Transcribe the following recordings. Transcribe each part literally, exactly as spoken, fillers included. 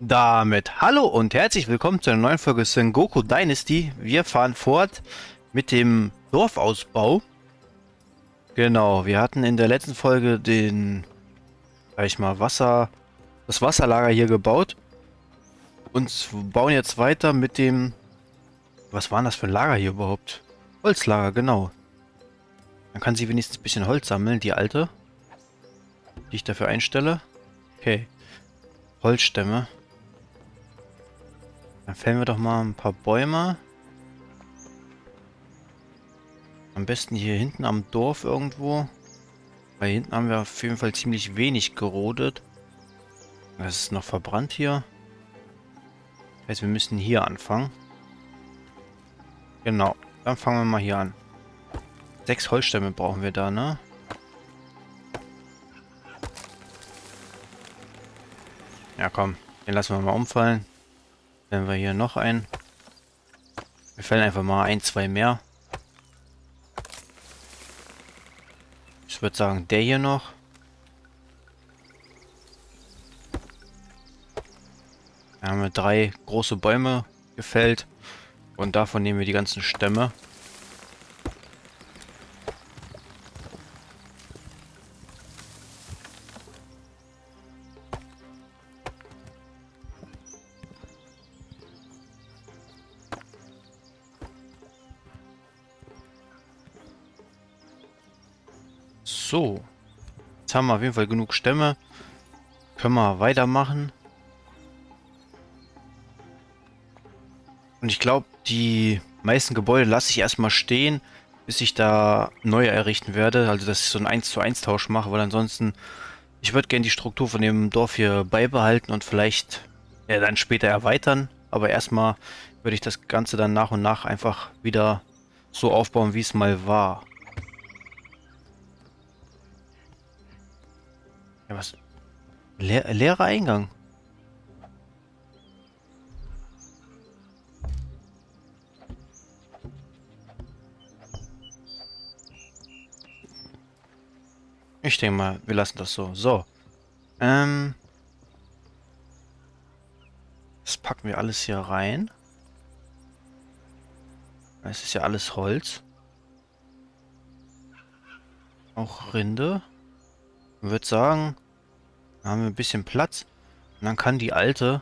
Damit hallo und herzlich willkommen zu einer neuen Folge Sengoku Dynasty. Wir fahren fort mit dem Dorfausbau. Genau, wir hatten in der letzten Folge den, sag ich mal, Wasser, das Wasserlager hier gebaut und bauen jetzt weiter mit dem, was war das für ein Lager hier überhaupt? Holzlager, genau. Dann kann sie wenigstens ein bisschen Holz sammeln, die alte, die ich dafür einstelle. Okay, Holzstämme. Dann fällen wir doch mal ein paar Bäume. Am besten hier hinten am Dorf irgendwo. Weil hinten haben wir auf jeden Fall ziemlich wenig gerodet. Das ist noch verbrannt hier. Das heißt, wir müssen hier anfangen. Genau, dann fangen wir mal hier an. Sechs Holzstämme brauchen wir da, ne? Ja, komm, den lassen wir mal umfallen. Dann wir hier noch einen. Wir fällen einfach mal ein, zwei mehr. Ich würde sagen, der hier noch. Da haben wir drei große Bäume gefällt. Und davon nehmen wir die ganzen Stämme. So. Jetzt haben wir auf jeden Fall genug Stämme. Können wir weitermachen. Und ich glaube, die meisten Gebäude lasse ich erstmal stehen, bis ich da neue errichten werde. Also, dass ich so einen eins zu eins Tausch mache, weil ansonsten, ich würde gerne die Struktur von dem Dorf hier beibehalten und vielleicht ja, dann später erweitern. Aber erstmal würde ich das Ganze dann nach und nach einfach wieder so aufbauen, wie es mal war. Ja, was? Leer, leerer Eingang. Ich denke mal, wir lassen das so. So. Ähm. Das packen wir alles hier rein. Es ist ja alles Holz. Auch Rinde. Ich würde sagen, da haben wir ein bisschen Platz. Und dann kann die alte...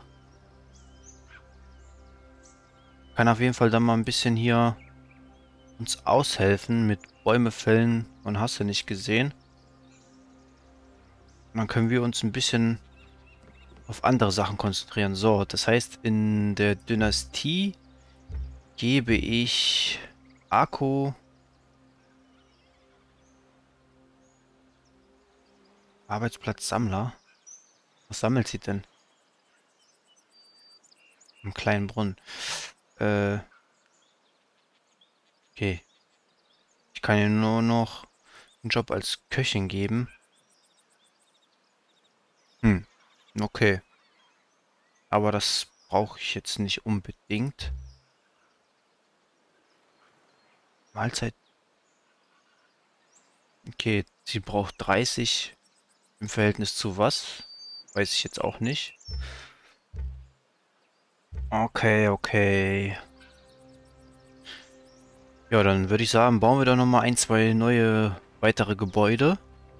Kann auf jeden Fall dann mal ein bisschen hier uns aushelfen mit Bäume fällen und hast du nicht gesehen. Und dann können wir uns ein bisschen auf andere Sachen konzentrieren. So, das heißt, in der Dynastie gebe ich Akku, Arbeitsplatz Sammler. Was sammelt sie denn? Im kleinen Brunnen. Äh, okay. Ich kann ihr nur noch einen Job als Köchin geben. Hm, okay. Aber das brauche ich jetzt nicht unbedingt. Mahlzeit. Okay, sie braucht dreißig im Verhältnis zu was? Weiß ich jetzt auch nicht. Okay, okay. Ja, dann würde ich sagen, bauen wir doch noch mal ein, zwei neue weitere Gebäude.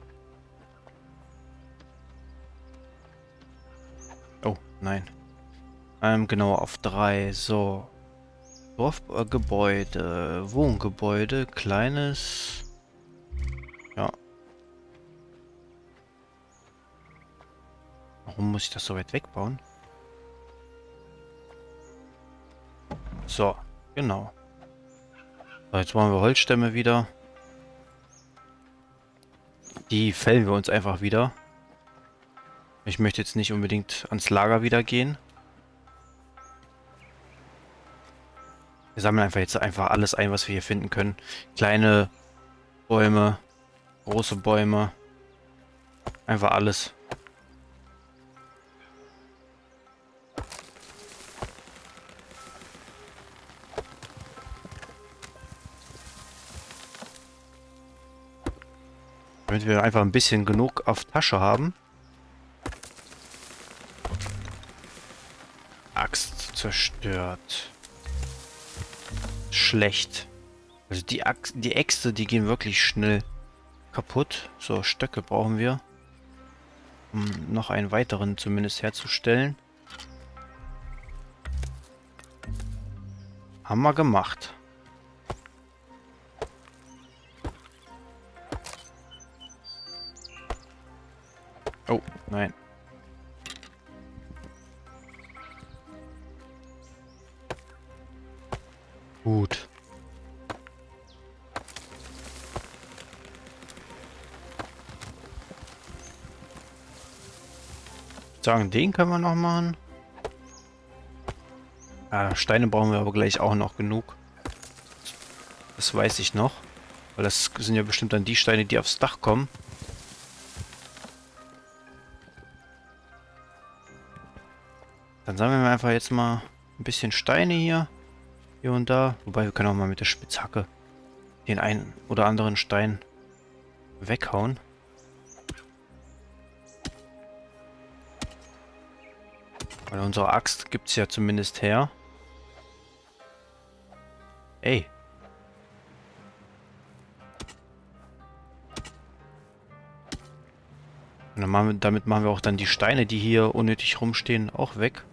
Oh, nein. Ähm, genau, auf drei. So. Dorfgebäude, Wohngebäude, kleines. Ja. Warum muss ich das so weit wegbauen? So, genau. So, jetzt machen wir Holzstämme wieder. Die fällen wir uns einfach wieder. Ich möchte jetzt nicht unbedingt ans Lager wieder gehen. Wir sammeln einfach jetzt einfach alles ein, was wir hier finden können. Kleine Bäume, große Bäume. Einfach alles. Damit wir einfach ein bisschen genug auf Tasche haben. Axt zerstört. Schlecht. Also die Axt, die Äxte, die gehen wirklich schnell kaputt. So, Stöcke brauchen wir. Um noch einen weiteren zumindest herzustellen. Haben wir gemacht. Oh, nein. Gut. Sagen, den können wir noch machen. Ah, Steine brauchen wir aber gleich auch noch genug. Das weiß ich noch. Weil das sind ja bestimmt dann die Steine, die aufs Dach kommen. Dann sammeln wir einfach jetzt mal ein bisschen Steine hier. Hier und da. Wobei wir können auch mal mit der Spitzhacke den einen oder anderen Stein weghauen. Weil unsere Axt gibt es ja zumindest her. Ey. Und dann machen wir, damit machen wir auch dann die Steine, die hier unnötig rumstehen, auch weg.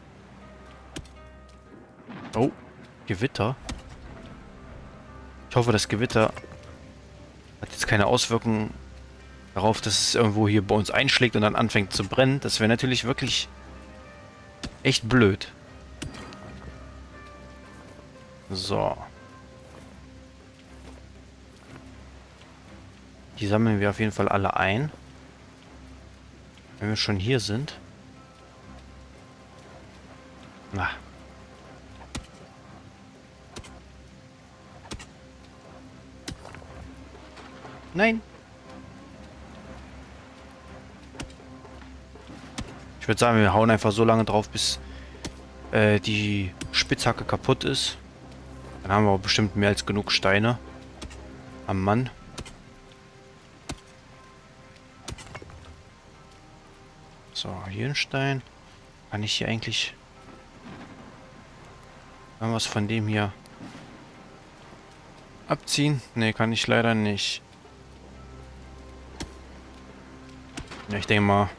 Oh, Gewitter. Ich hoffe, das Gewitter hat jetzt keine Auswirkungen darauf, dass es irgendwo hier bei uns einschlägt und dann anfängt zu brennen. Das wäre natürlich wirklich echt blöd. So. Die sammeln wir auf jeden Fall alle ein. Wenn wir schon hier sind. Na. Nein. Ich würde sagen, wir hauen einfach so lange drauf, bis äh, die Spitzhacke kaputt ist. Dann haben wir auch bestimmt mehr als genug Steine am Mann. So, hier ein Stein. Kann ich hier eigentlich irgendwas von dem hier abziehen? Ne, kann ich leider nicht. Ja, ich denke mal.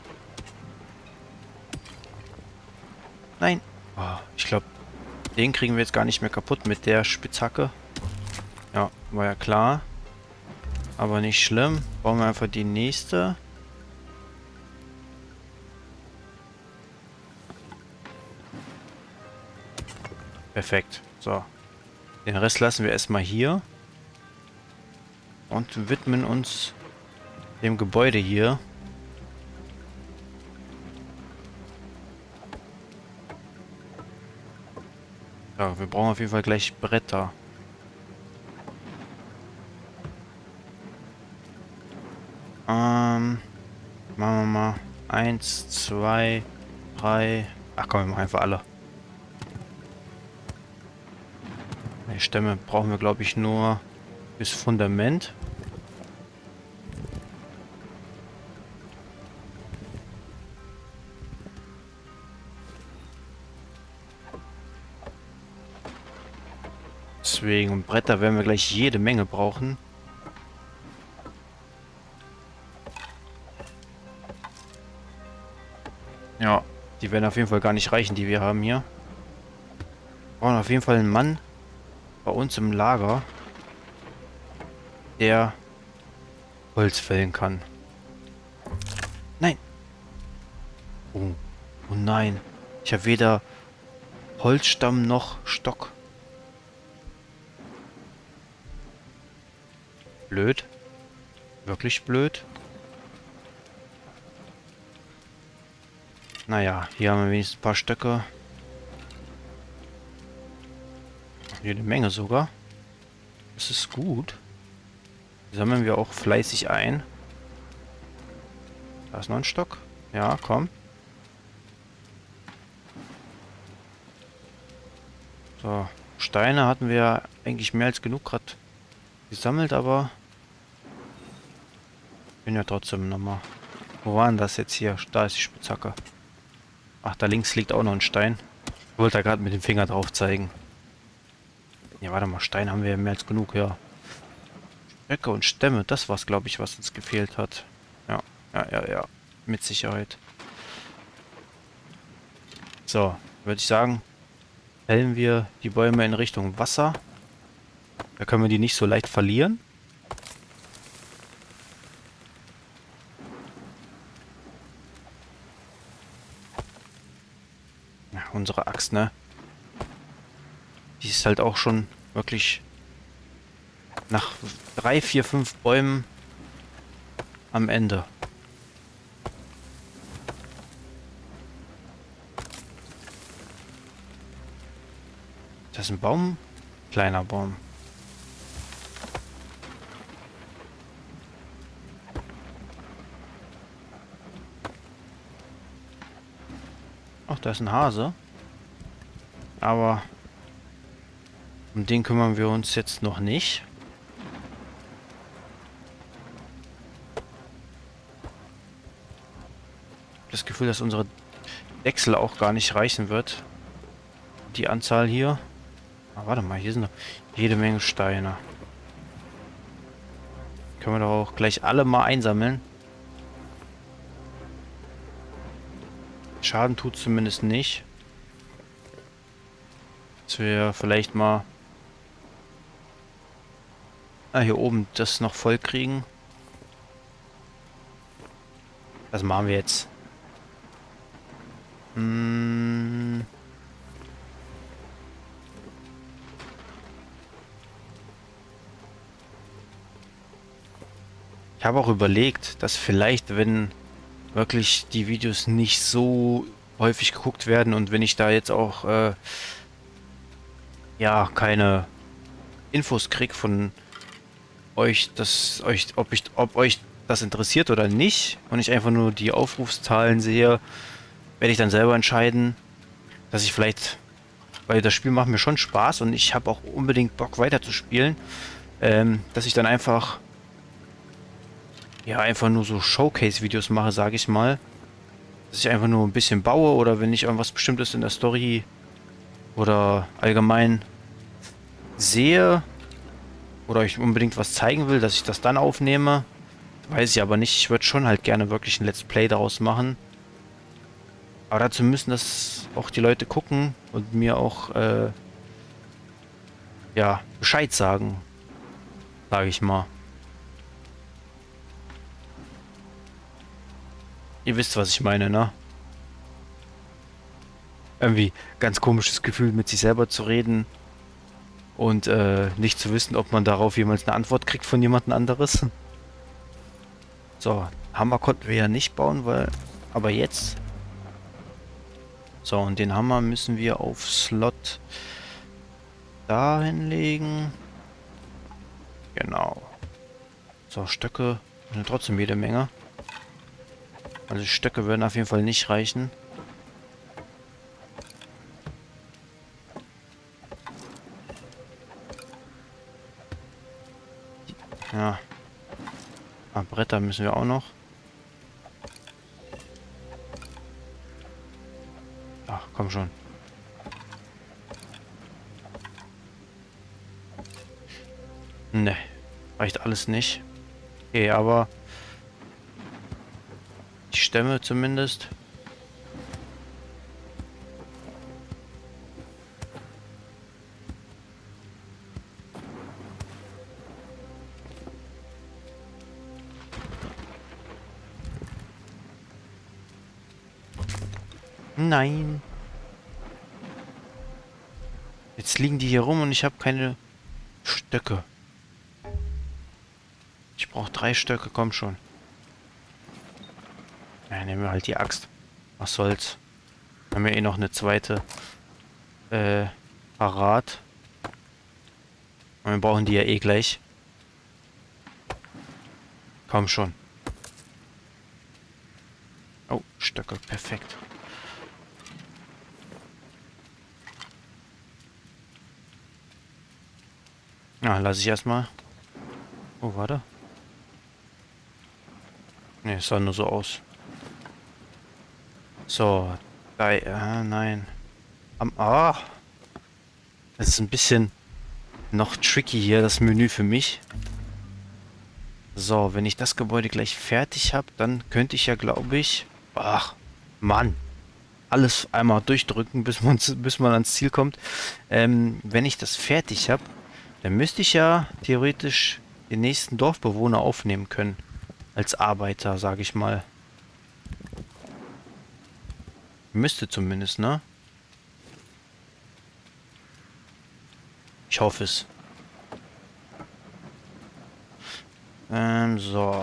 Nein. Oh, ich glaube, den kriegen wir jetzt gar nicht mehr kaputt mit der Spitzhacke. Ja, war ja klar. Aber nicht schlimm. Bauen wir einfach die nächste. Perfekt. So. Den Rest lassen wir erstmal hier. Und widmen uns dem Gebäude hier. Ja, wir brauchen auf jeden Fall gleich Bretter. Ähm, machen wir mal eins, zwei, drei. Ach komm, wir machen einfach alle. Die Stämme brauchen wir, glaube ich, nur fürs Fundament. Deswegen, und Bretter werden wir gleich jede Menge brauchen. Ja, die werden auf jeden Fall gar nicht reichen, die wir haben hier. Wir brauchen auf jeden Fall einen Mann bei uns im Lager, der Holz fällen kann. Nein! Oh, oh nein. Ich habe weder Holzstamm noch Stock. Blöd. Wirklich blöd. Naja, hier haben wir wenigstens ein paar Stöcke. Jede Menge sogar. Das ist gut. Die sammeln wir auch fleißig ein. Da ist noch ein Stock. Ja, komm. So, Steine hatten wir eigentlich mehr als genug gerade gesammelt, aber bin ja trotzdem nochmal. Wo war denn das jetzt hier? Da ist die Spitzhacke. Ach, da links liegt auch noch ein Stein. Wollte da gerade mit dem Finger drauf zeigen. Ja, warte mal, Stein haben wir ja mehr als genug, ja. Stöcke und Stämme, das war's, glaube ich, was uns gefehlt hat. Ja, ja, ja, ja. Mit Sicherheit. So, würde ich sagen, fällen wir die Bäume in Richtung Wasser. Da können wir die nicht so leicht verlieren. Ja, unsere Axt, ne? Die ist halt auch schon wirklich nach drei, vier, fünf Bäumen am Ende. Das ist ein Baum? Kleiner Baum. Ach, da ist ein Hase. Aber um den kümmern wir uns jetzt noch nicht. Das Gefühl, dass unsere Dechsel auch gar nicht reichen wird. Die Anzahl hier. Ah, warte mal, hier sind noch jede Menge Steine. Können wir doch auch gleich alle mal einsammeln. Schaden tut zumindest nicht. Dass wir vielleicht mal ah, hier oben das noch voll kriegen. Das machen wir jetzt. Hm. Ich habe auch überlegt, dass vielleicht, wenn wirklich die Videos nicht so häufig geguckt werden und wenn ich da jetzt auch äh, ja keine Infos krieg von euch, dass euch, ob ich, ob euch das interessiert oder nicht und ich einfach nur die Aufrufszahlen sehe, werde ich dann selber entscheiden, dass ich vielleicht, weil das Spiel macht mir schon Spaß und ich habe auch unbedingt Bock weiterzuspielen, ähm, dass ich dann einfach ja einfach nur so Showcase-Videos mache, sage ich mal. Dass ich einfach nur ein bisschen baue oder wenn ich irgendwas Bestimmtes in der Story oder allgemein sehe oder ich unbedingt was zeigen will, dass ich das dann aufnehme. Weiß ich aber nicht. Ich würde schon halt gerne wirklich ein Let's Play daraus machen. Aber dazu müssen das auch die Leute gucken und mir auch äh, ja, Bescheid sagen, sage ich mal. Ihr wisst, was ich meine, ne? Irgendwie ganz komisches Gefühl, mit sich selber zu reden und äh, nicht zu wissen, ob man darauf jemals eine Antwort kriegt von jemand anderes. So, Hammer konnten wir ja nicht bauen, weil... Aber jetzt... So, und den Hammer müssen wir auf Slot da hinlegen. Genau. So, Stöcke sind trotzdem jede Menge. Also Stöcke werden auf jeden Fall nicht reichen. Ja. Ah, Bretter müssen wir auch noch. Ach, komm schon. Ne, reicht alles nicht. Okay, aber die Stämme zumindest. Nein. Jetzt liegen die hier rum und ich habe keine Stöcke. Ich brauche drei Stöcke, komm schon. Ja, nehmen wir halt die Axt. Was soll's. Haben wir eh noch eine zweite äh, parat. Und wir brauchen die ja eh gleich. Komm schon. Oh, Stöcke, perfekt. Ja, lasse ich erstmal. Oh, warte. Ne, es sah nur so aus. So, da, äh, nein. Am... Ah, das ist ein bisschen noch tricky hier, das Menü für mich. So, wenn ich das Gebäude gleich fertig habe, dann könnte ich ja, glaube ich... Ach, Mann. Alles einmal durchdrücken, bis man, bis man ans Ziel kommt. Ähm, wenn ich das fertig habe, dann müsste ich ja theoretisch den nächsten Dorfbewohner aufnehmen können. Als Arbeiter, sage ich mal. Müsste zumindest, ne? Ich hoffe es. Ähm, so.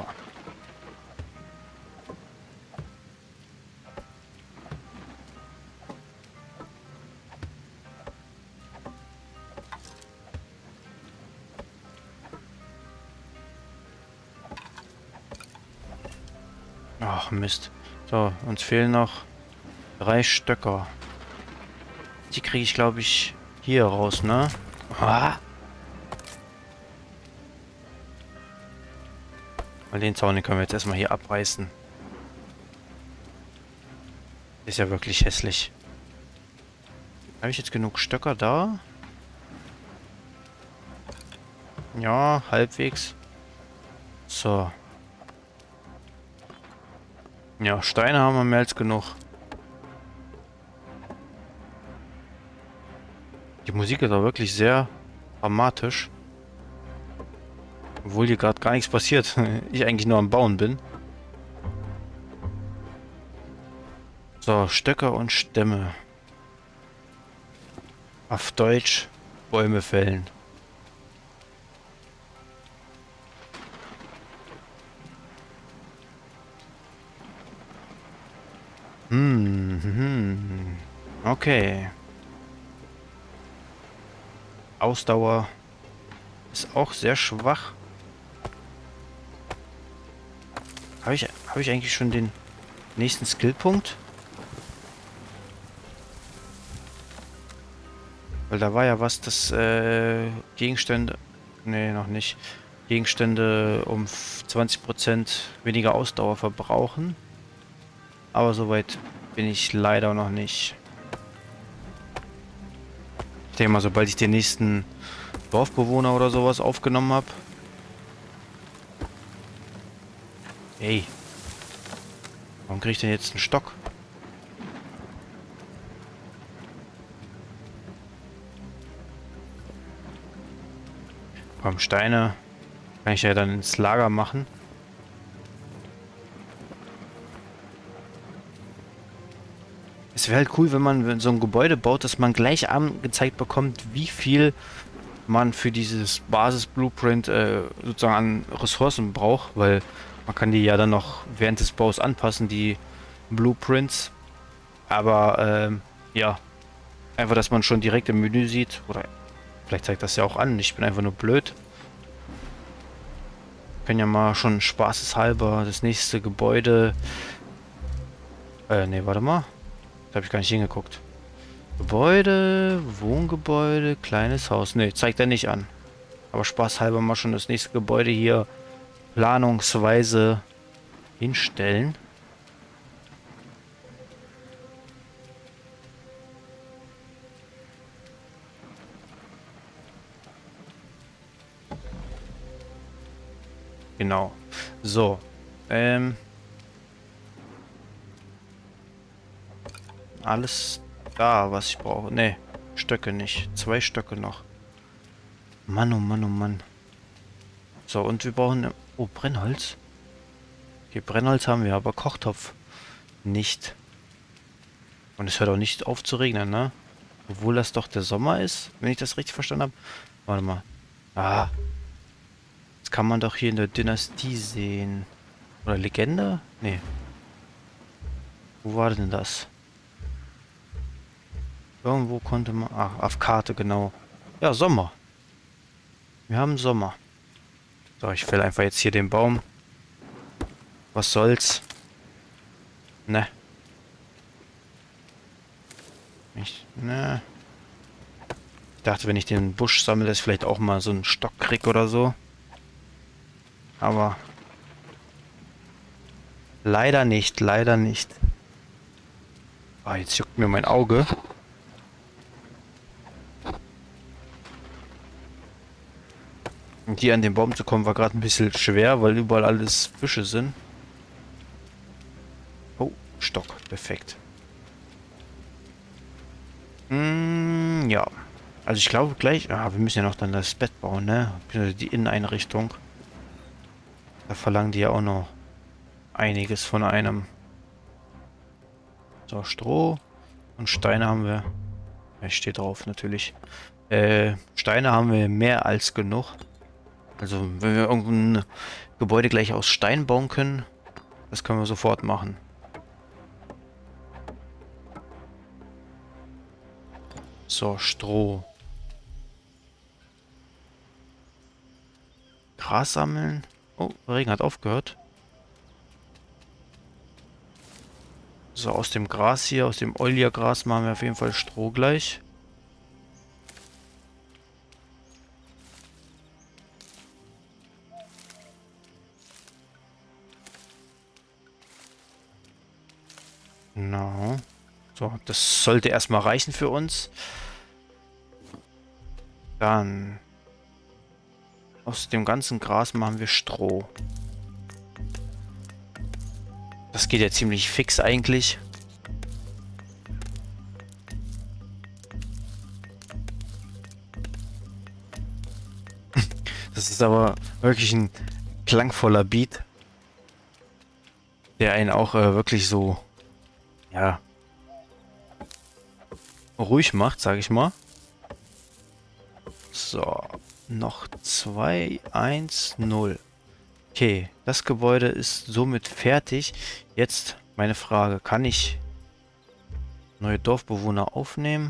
Ach, Mist. So, uns fehlen noch drei Stöcker. Die kriege ich, glaube ich, hier raus, ne? Ah. Weil den Zaun, den können wir jetzt erstmal hier abreißen. Ist ja wirklich hässlich. Habe ich jetzt genug Stöcker da? Ja, halbwegs. So. Ja, Steine haben wir mehr als genug. Die Musik ist auch wirklich sehr dramatisch. Obwohl hier gerade gar nichts passiert. Ich eigentlich nur am Bauen bin. So, Stöcker und Stämme. Auf Deutsch Bäume fällen. Hm, hm. Okay. Ausdauer ist auch sehr schwach. Habe ich, habe ich eigentlich schon den nächsten Skillpunkt? Weil da war ja was, das äh, Gegenstände... Nee, noch nicht. Gegenstände um zwanzig Prozent weniger Ausdauer verbrauchen. Aber soweit bin ich leider noch nicht. Ich denke mal, sobald ich den nächsten Dorfbewohner oder sowas aufgenommen habe. Ey. Warum kriege ich denn jetzt einen Stock? Komm, Steine kann ich ja dann ins Lager machen. Es wäre halt cool, wenn man so ein Gebäude baut, dass man gleich angezeigt bekommt, wie viel man für dieses Basis-Blueprint äh, sozusagen an Ressourcen braucht, weil man kann die ja dann noch während des Baus anpassen, die Blueprints. Aber ähm, ja, einfach, dass man schon direkt im Menü sieht, oder vielleicht zeigt das ja auch an, ich bin einfach nur blöd. Wir können ja mal schon spaßeshalber das nächste Gebäude... Äh, ne, warte mal. Da habe ich gar nicht hingeguckt. Gebäude, Wohngebäude, kleines Haus. Ne, zeigt er nicht an. Aber spaßhalber mal schon das nächste Gebäude hier planungsweise hinstellen. Genau. So. Ähm. Alles da, was ich brauche. Ne, Stöcke nicht. Zwei Stöcke noch. Mann, oh Mann, oh Mann. So, und wir brauchen... Oh, Brennholz. Okay, Brennholz haben wir, aber Kochtopf nicht. Und es hört auch nicht auf zu regnen, ne? Obwohl das doch der Sommer ist, wenn ich das richtig verstanden habe. Warte mal. Ah. Das kann man doch hier in der Dynastie sehen. Oder Legende? Nee. Wo war denn das? Irgendwo konnte man... Ach, auf Karte, genau. Ja, Sommer. Wir haben Sommer. So, ich fäll einfach jetzt hier den Baum. Was soll's? Ne. Ich, ne. Ich dachte, wenn ich den Busch sammle, dass ich vielleicht auch mal so einen Stock krieg oder so. Aber... Leider nicht, leider nicht. Ah, jetzt juckt mir mein Auge. Und hier an den Baum zu kommen war gerade ein bisschen schwer, weil überall alles Büsche sind. Oh, Stock. Perfekt. Mm, ja. Also ich glaube gleich... Ah, wir müssen ja noch dann das Bett bauen, ne? Die Inneneinrichtung. Da verlangen die ja auch noch einiges von einem. So, Stroh und Steine haben wir. Ja, steht drauf natürlich. Äh, Steine haben wir mehr als genug. Also, wenn wir irgendein Gebäude gleich aus Stein bauen können, das können wir sofort machen. So, Stroh. Gras sammeln. Oh, Regen hat aufgehört. So, aus dem Gras hier, aus dem Eulia-Gras machen wir auf jeden Fall Stroh gleich. Genau. So, das sollte erstmal reichen für uns. Dann aus dem ganzen Gras machen wir Stroh. Das geht ja ziemlich fix eigentlich. Das ist aber wirklich ein klangvoller Beat, der einen auch äh, wirklich so, ja, ruhig macht, sage ich mal. So, noch zwei, eins, null. Okay, das Gebäude ist somit fertig. Jetzt meine Frage, kann ich neue Dorfbewohner aufnehmen?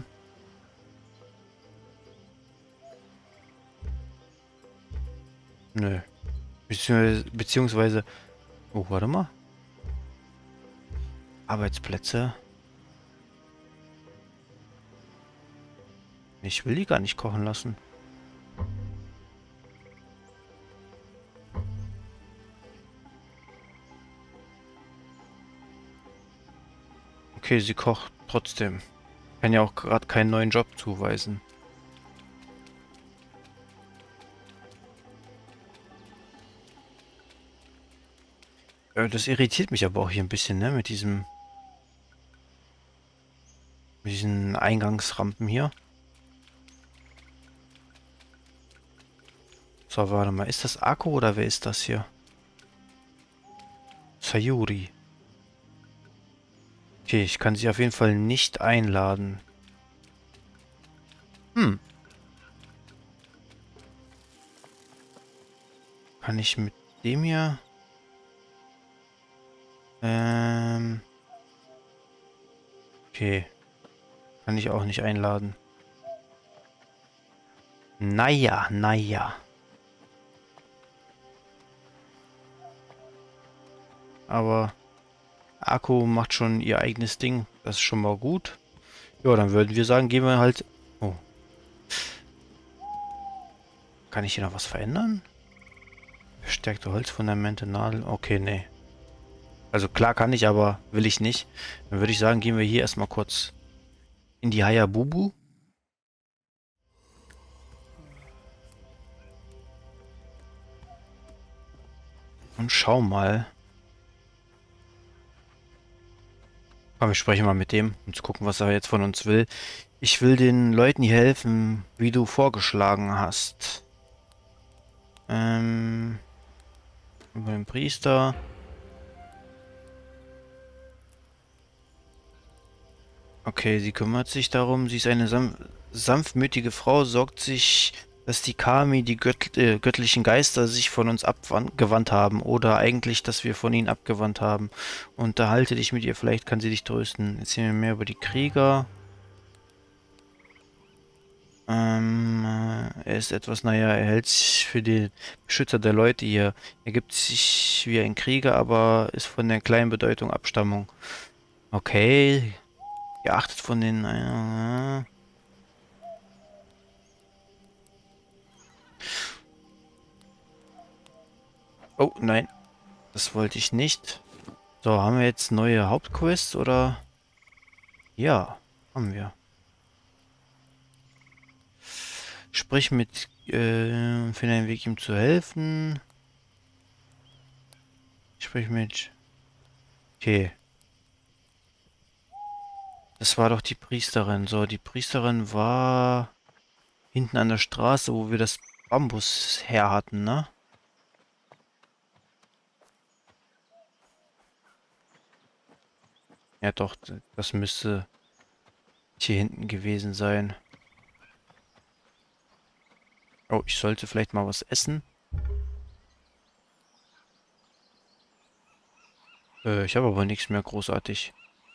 Nö. Beziehungsweise, beziehungsweise... Oh, warte mal. Arbeitsplätze. Ich will die gar nicht kochen lassen. Okay, sie kocht trotzdem. Kann ja auch gerade keinen neuen Job zuweisen. Äh, Das irritiert mich aber auch hier ein bisschen, ne? Mit diesem... Mit diesen Eingangsrampen hier. So, warte mal. Ist das Akku oder wer ist das hier? Sayuri. Okay, ich kann sie auf jeden Fall nicht einladen. Hm. Kann ich mit dem hier... Ähm... Okay. Kann ich auch nicht einladen. Naja, naja. Aber Akku macht schon ihr eigenes Ding. Das ist schon mal gut. Ja, dann würden wir sagen, gehen wir halt... Oh. Kann ich hier noch was verändern? Verstärkte Holzfundamente, Nadel. Okay, nee. Also klar kann ich, aber will ich nicht. Dann würde ich sagen, gehen wir hier erstmal kurz in die Hayabubu. Und schau mal. Komm, wir sprechen mal mit dem, um zu gucken, was er jetzt von uns will. Ich will den Leuten hier helfen, wie du vorgeschlagen hast. Ähm... Über den Priester. Okay, sie kümmert sich darum. Sie ist eine sanf sanftmütige Frau, sorgt sich, dass die Kami, die gött äh, göttlichen Geister, sich von uns abgewandt haben. Oder eigentlich, dass wir von ihnen abgewandt haben. Unterhalte dich mit ihr, vielleicht kann sie dich trösten. Erzähl mir mehr über die Krieger. Ähm, äh, er ist etwas, naja, er hält sich für den Beschützer der Leute hier. Er gibt sich wie ein Krieger, aber ist von der kleinen Bedeutung Abstammung. Okay. Geachtet von den... Äh, oh, nein. Das wollte ich nicht. So, haben wir jetzt neue Hauptquests oder... Ja, haben wir. Sprich mit, äh, finde einen Weg, ihm zu helfen. Sprich mit... Okay. Das war doch die Priesterin. So, die Priesterin war hinten an der Straße, wo wir das Bambus her hatten, ne? Ja doch, das müsste hier hinten gewesen sein. Oh, ich sollte vielleicht mal was essen. Äh, ich habe aber nichts mehr großartig.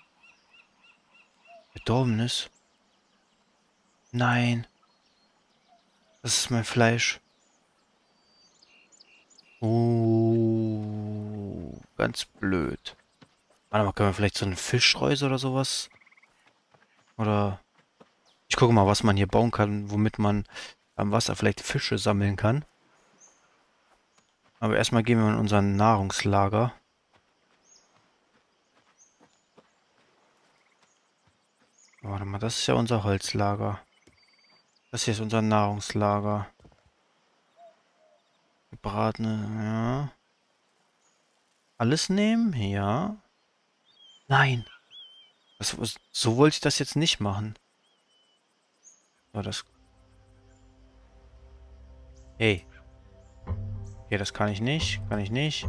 Verdorbenes? Nein. Das ist mein Fleisch. Oh, ganz blöd. Warte mal, können wir vielleicht so eine Fischreuse oder sowas? Oder... Ich gucke mal, was man hier bauen kann, womit man am Wasser vielleicht Fische sammeln kann. Aber erstmal gehen wir in unser Nahrungslager. Warte mal, das ist ja unser Holzlager. Das hier ist unser Nahrungslager. Gebratene, ja. Alles nehmen? Ja. Nein. Das, so wollte ich das jetzt nicht machen. So, das... Hey. Okay, das kann ich nicht. Kann ich nicht.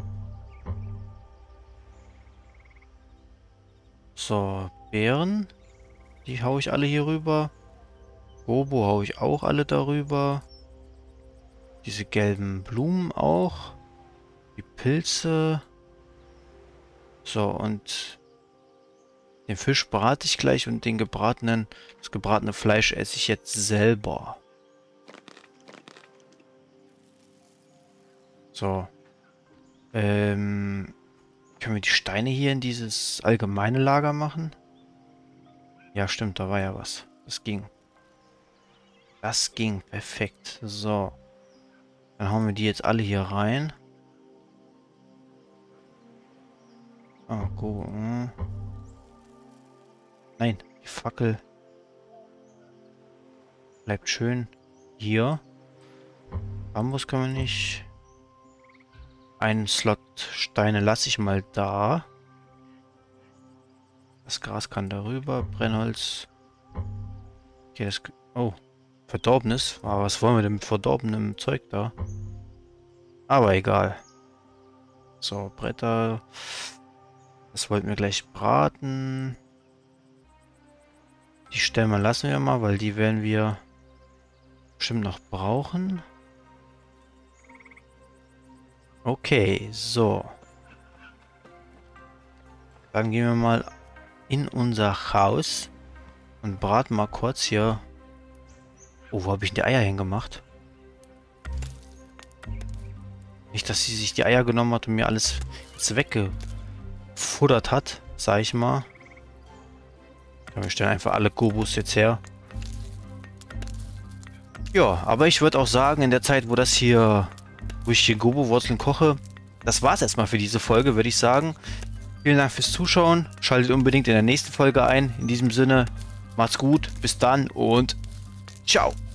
So, Beeren. Die hau ich alle hier rüber. Bobo hau ich auch alle darüber. Diese gelben Blumen auch. Die Pilze. So, und den Fisch brate ich gleich und den gebratenen, das gebratene Fleisch esse ich jetzt selber. So. Ähm, können wir die Steine hier in dieses allgemeine Lager machen? Ja, stimmt, da war ja was. Das ging. Das ging. Perfekt. So. Dann hauen wir die jetzt alle hier rein. Oh, gut. Hm. Nein, die Fackel bleibt schön hier. Bambus können wir nicht. Einen Slot Steine lasse ich mal da. Das Gras kann darüber. Brennholz. Okay, das... Oh. Verdorbenes. Aber was wollen wir denn mit verdorbenem Zeug da? Aber egal. So, Bretter. Das wollten wir gleich braten. Die Stämme lassen wir mal, weil die werden wir bestimmt noch brauchen. Okay, so. Dann gehen wir mal in unser Haus und braten mal kurz hier. Oh, wo habe ich denn die Eier hingemacht? Nicht, dass sie sich die Eier genommen hat und mir alles jetzt weggefuttert hat, sag ich mal. Ja, wir stellen einfach alle Gobus jetzt her. Ja, aber ich würde auch sagen, in der Zeit, wo das hier, wo ich hier Gobo-Wurzeln koche, das war's erstmal für diese Folge, würde ich sagen. Vielen Dank fürs Zuschauen. Schaltet unbedingt in der nächsten Folge ein. In diesem Sinne, macht's gut, bis dann und ciao.